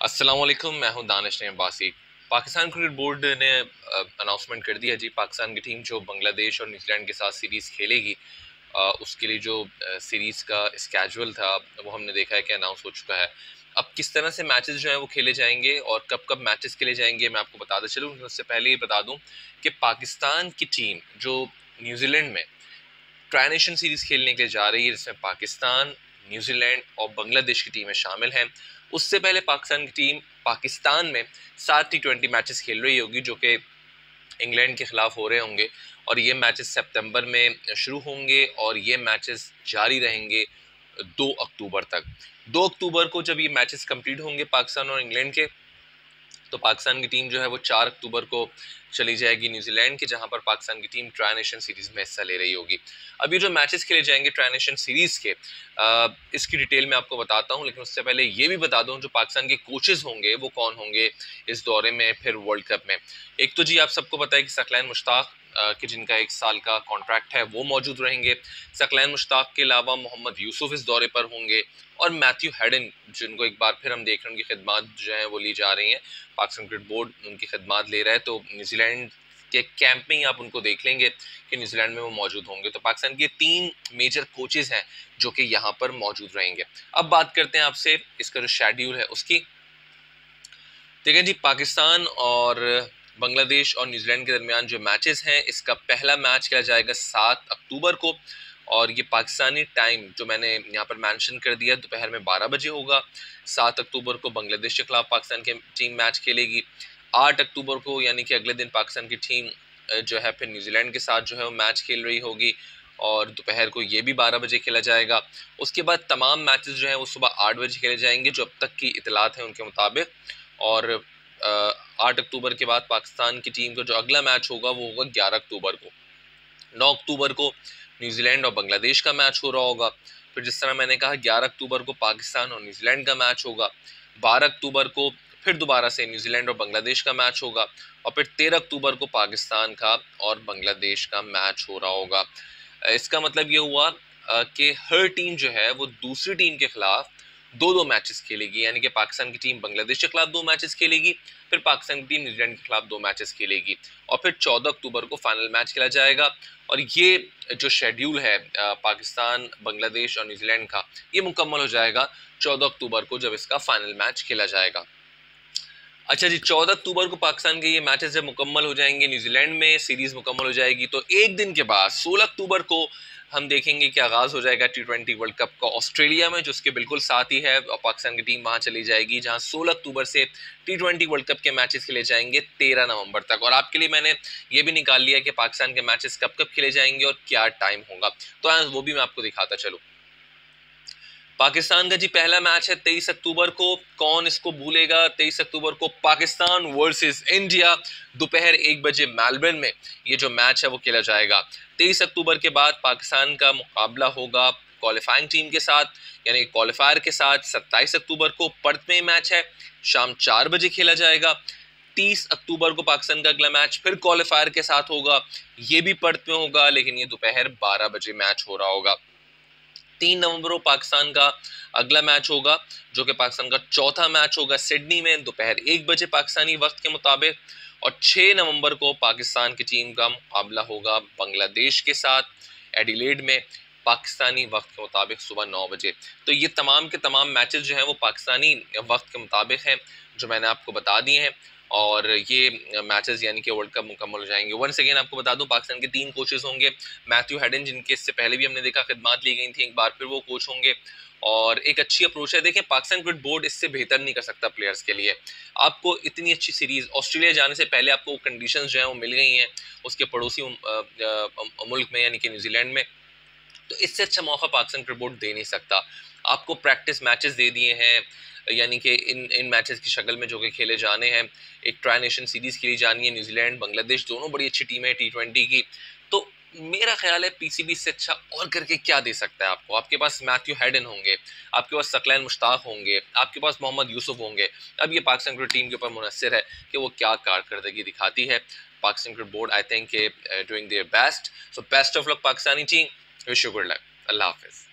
अस्सलाम वालेकुम, मैं हूं दानिश अब्बासी। पाकिस्तान क्रिकेट बोर्ड ने अनाउंसमेंट कर दिया जी, पाकिस्तान की टीम जो बांग्लादेश और न्यूजीलैंड के साथ सीरीज़ खेलेगी उसके लिए जो सीरीज़ का स्केजुअल था वो हमने देखा है कि अनाउंस हो चुका है। अब किस तरह से मैचेस जो हैं वो खेले जाएंगे और कब कब मैचेस खेले जाएंगे मैं आपको बताता चलूँ। उससे पहले ये बता दूँ कि पाकिस्तान की टीम जो न्यूजीलैंड में ट्राई नेशन सीरीज खेलने के लिए जा रही है, जिसमें पाकिस्तान, न्यूजीलैंड और बांग्लादेश की टीमें शामिल हैं। उससे पहले पाकिस्तान की टीम पाकिस्तान में 7 T20 मैचेस खेल रही होगी जो कि इंग्लैंड के खिलाफ हो रहे होंगे, और ये मैचेस सितंबर में शुरू होंगे और ये मैचेस जारी रहेंगे 2 अक्टूबर तक। 2 अक्टूबर को जब ये मैचेस कंप्लीट होंगे पाकिस्तान और इंग्लैंड के, तो पाकिस्तान की टीम जो है वो 4 अक्टूबर को चली जाएगी न्यूजीलैंड के, जहां पर पाकिस्तान की टीम ट्राई नेशन सीरीज में हिस्सा ले रही होगी। अब ये जो मैचेस खेले जाएंगे ट्राई नेशन सीरीज के, इसकी डिटेल में आपको बताता हूं, लेकिन उससे पहले ये भी बता दूं जो पाकिस्तान के कोचेस होंगे वो कौन होंगे इस दौरे में फिर वर्ल्ड कप में। एक तो जी आप सबको पता है कि सकलैन मुश्ताक कि जिनका 1 साल का कॉन्ट्रैक्ट है वो मौजूद रहेंगे। सकलैन मुश्ताक के अलावा मोहम्मद यूसुफ इस दौरे पर होंगे, और मैथ्यू हेडन जिनको एक बार फिर हम देख रहे हैं उनकी खिदमात जो हैं वो ली जा रही हैं, पाकिस्तान क्रिकेट बोर्ड उनकी खिदमात ले रहा है, तो न्यूजीलैंड के कैंप में ही आप उनको देख लेंगे कि न्यूजीलैंड में वो मौजूद होंगे। तो पाकिस्तान के 3 मेजर कोचेज हैं जो कि यहाँ पर मौजूद रहेंगे। अब बात करते हैं आपसे इसका जो शेड्यूल है उसकी। देखें जी, पाकिस्तान और बांग्लादेश और न्यूजीलैंड के दरमियान जो मैचेस हैं, इसका पहला मैच खेला जाएगा 7 अक्टूबर को, और ये पाकिस्तानी टाइम जो मैंने यहाँ पर मेंशन कर दिया दोपहर में 12 बजे होगा। 7 अक्टूबर को बांग्लादेश के खिलाफ पाकिस्तान की टीम मैच खेलेगी। 8 अक्टूबर को यानी कि अगले दिन पाकिस्तान की टीम जो है फिर न्यूजीलैंड के साथ जो है वो मैच खेल रही होगी, और दोपहर को ये भी 12 बजे खेला जाएगा। उसके बाद तमाम मैचेस जो हैं वो सुबह 8 बजे खेले जाएंगे जो अब तक की इतलात हैं उनके मुताबिक। और 8 अक्टूबर के बाद पाकिस्तान की टीम का जो अगला मैच होगा वो होगा 11 अक्टूबर को। 9 अक्टूबर को न्यूजीलैंड और बांग्लादेश का मैच हो रहा होगा। फिर जिस तरह मैंने कहा 11 अक्टूबर को पाकिस्तान और न्यूजीलैंड का मैच होगा। 12 अक्टूबर को फिर दोबारा से न्यूजीलैंड और बांग्लादेश का मैच होगा, और फिर 13 अक्टूबर को पाकिस्तान का और बांग्लादेश का मैच हो रहा होगा। इसका मतलब ये हुआ कि हर टीम जो है वो दूसरी टीम के खिलाफ 2-2 मैचेस खेलेगी, यानी कि पाकिस्तान की टीम बांग्लादेश के खिलाफ 2 मैचेस खेलेगी, फिर पाकिस्तान की टीम न्यूजीलैंड के खिलाफ 2 मैचेस खेलेगी, और फिर 14 अक्टूबर को फाइनल मैच खेला जाएगा। और ये जो शेड्यूल है पाकिस्तान, बांग्लादेश और न्यूजीलैंड का, ये मुकम्मल हो जाएगा 14 अक्टूबर को जब इसका फाइनल मैच खेला जाएगा। अच्छा जी, 14 अक्टूबर को पाकिस्तान के ये मैचेस जब मुकम्मल हो जाएंगे, न्यूजीलैंड में सीरीज मुकम्मल हो जाएगी, तो एक दिन के बाद 16 अक्टूबर को हम देखेंगे कि आगाज हो जाएगा T20 वर्ल्ड कप का ऑस्ट्रेलिया में, जो उसके बिल्कुल साथ ही है, और पाकिस्तान की टीम वहां चली जाएगी जहां 16 अक्टूबर से T20 वर्ल्ड कप के मैचेस खेले जाएंगे 13 नवंबर तक। और आपके लिए मैंने ये भी निकाल लिया कि पाकिस्तान के मैचेस कब कब खेले जाएंगे और क्या टाइम होगा, तो वो भी मैं आपको दिखाता चलूँ। पाकिस्तान का जी पहला मैच है 23 अक्टूबर को, कौन इसको भूलेगा। 23 अक्टूबर को पाकिस्तान वर्सेस इंडिया, दोपहर 1 बजे मेलबर्न में ये जो मैच है वो खेला जाएगा। 23 अक्टूबर के बाद पाकिस्तान का मुकाबला होगा क्वालिफाइंग टीम के साथ, यानी क्वालिफायर के साथ। 27 अक्टूबर को पर्थ में मैच है, शाम 4 बजे खेला जाएगा। 30 अक्टूबर को पाकिस्तान का अगला मैच फिर क्वालिफायर के साथ होगा, ये भी पर्थ में होगा, लेकिन ये दोपहर 12 बजे मैच हो रहा होगा। 3 नवंबर को पाकिस्तान का अगला मैच होगा, जो कि पाकिस्तान का चौथा मैच होगा सिडनी में, दोपहर 1 बजे पाकिस्तानी वक्त के मुताबिक। और 6 नवंबर को पाकिस्तान की टीम का मुकाबला होगा बांग्लादेश के साथ एडिलेड में, पाकिस्तानी वक्त के मुताबिक सुबह 9 बजे। तो ये तमाम के तमाम मैचेस जो हैं वो पाकिस्तानी वक्त के मुताबिक हैं जो मैंने आपको बता दिए हैं, और ये मैचेस यानी कि वर्ल्ड कप मुकम्मल हो जाएंगे। वंस अगेन आपको बता दूं पाकिस्तान के 3 कोचेस होंगे। मैथ्यू हेडन, जिनके इससे पहले भी हमने देखा खिदमात ली गई थी, एक बार फिर वो कोच होंगे, और एक अच्छी अप्रोच है। देखें, पाकिस्तान क्रिकेट बोर्ड इससे बेहतर नहीं कर सकता प्लेयर्स के लिए। आपको इतनी अच्छी सीरीज ऑस्ट्रेलिया जाने से पहले आपको कंडीशंस जो है वो मिल गई हैं उसके पड़ोसी मुल्क में यानी कि न्यूजीलैंड में, तो इससे अच्छा मौका पाकिस्तान क्रिकेट बोर्ड दे नहीं सकता। आपको प्रैक्टिस मैचेस दे दिए हैं, यानी कि इन मैचेस की शक्ल में जो कि खेले जाने हैं। एक ट्राई नेशन सीरीज खेली जानी है, न्यूजीलैंड बांग्लादेश दोनों बड़ी अच्छी टीमें हैं T20 की। तो मेरा ख्याल है पीसीबी से अच्छा और करके क्या दे सकता है आपको। आपके पास मैथ्यू हेडन होंगे, आपके पास सकलैन मुश्ताक होंगे, आपके पास मोहम्मद यूसुफ होंगे। अब ये पाकिस्तान क्रिकेट टीम के ऊपर मुनहसर है कि वो क्या कारकर्दगी दिखाती है। Pakistan cricket board I think doing their best, so best of luck Pakistani team, wish you good luck. अल्लाह हाफिज़।